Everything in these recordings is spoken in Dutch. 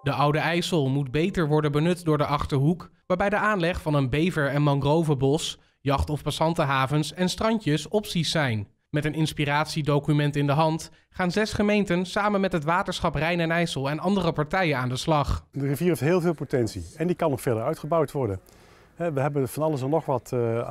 De Oude IJssel moet beter worden benut door de Achterhoek, waarbij de aanleg van een bever- en mangrovenbos, jacht- of passantenhavens en strandjes opties zijn. Met een inspiratiedocument in de hand gaan 6 gemeenten samen met het waterschap Rijn en IJssel en andere partijen aan de slag. De rivier heeft heel veel potentie en die kan nog verder uitgebouwd worden. We hebben van alles en nog wat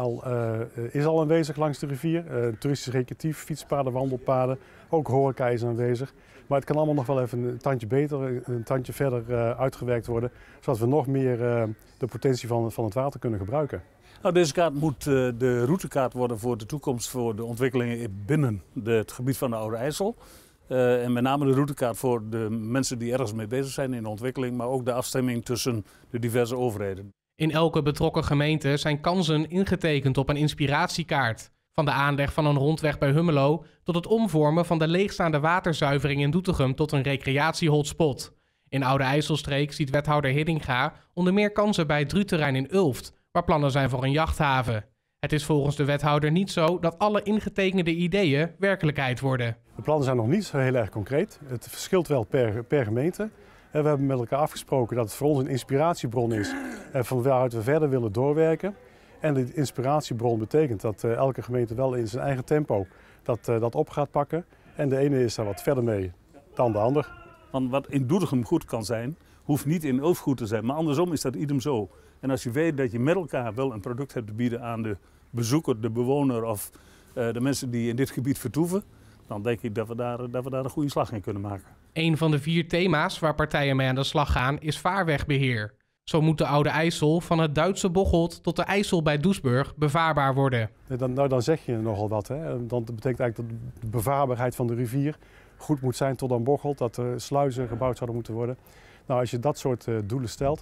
is al aanwezig langs de rivier. Toeristisch recreatief, fietspaden, wandelpaden, ook horeca is aanwezig. Maar het kan allemaal nog wel even een tandje beter, een tandje verder uitgewerkt worden, zodat we nog meer de potentie van het water kunnen gebruiken. Nou, deze kaart moet de routekaart worden voor de toekomst, voor de ontwikkelingen binnen het gebied van de Oude IJssel. En met name de routekaart voor de mensen die ergens mee bezig zijn in de ontwikkeling, maar ook de afstemming tussen de diverse overheden. In elke betrokken gemeente zijn kansen ingetekend op een inspiratiekaart. Van de aanleg van een rondweg bij Hummelo tot het omvormen van de leegstaande waterzuivering in Doetinchem tot een recreatiehotspot. In Oude IJsselstreek ziet wethouder Hiddinga onder meer kansen bij het Druterrein in Ulft, waar plannen zijn voor een jachthaven. Het is volgens de wethouder niet zo dat alle ingetekende ideeën werkelijkheid worden. De plannen zijn nog niet zo heel erg concreet. Het verschilt wel per gemeente. We hebben met elkaar afgesproken dat het voor ons een inspiratiebron is van waaruit we verder willen doorwerken. En de inspiratiebron betekent dat elke gemeente wel in zijn eigen tempo dat op gaat pakken. En de ene is daar wat verder mee dan de ander. Want wat in Doetinchem goed kan zijn, hoeft niet in Ulft goed te zijn. Maar andersom is dat idem zo. En als je weet dat je met elkaar wel een product hebt te bieden aan de bezoeker, de bewoner of de mensen die in dit gebied vertoeven, dan denk ik dat we daar een goede slag in kunnen maken. Een van de 4 thema's waar partijen mee aan de slag gaan is vaarwegbeheer. Zo moet de Oude IJssel van het Duitse Bocholt tot de IJssel bij Doesburg bevaarbaar worden. Dan zeg je nogal wat. Hè? Dat betekent eigenlijk dat de bevaarbaarheid van de rivier goed moet zijn tot aan Bocholt, dat er sluizen gebouwd zouden moeten worden. Nou, als je dat soort doelen stelt,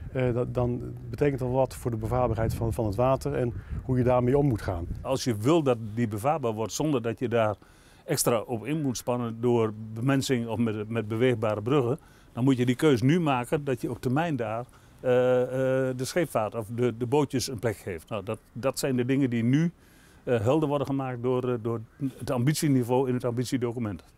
dan betekent dat wat voor de bevaarbaarheid van het water en hoe je daarmee om moet gaan. Als je wil dat die bevaarbaar wordt zonder dat je daar extra op in moet spannen door bemensing of met beweegbare bruggen, dan moet je die keus nu maken dat je op termijn daar de scheepvaart of de bootjes een plek geeft. Nou, dat zijn de dingen die nu helder worden gemaakt door het ambitieniveau in het ambitiedocument.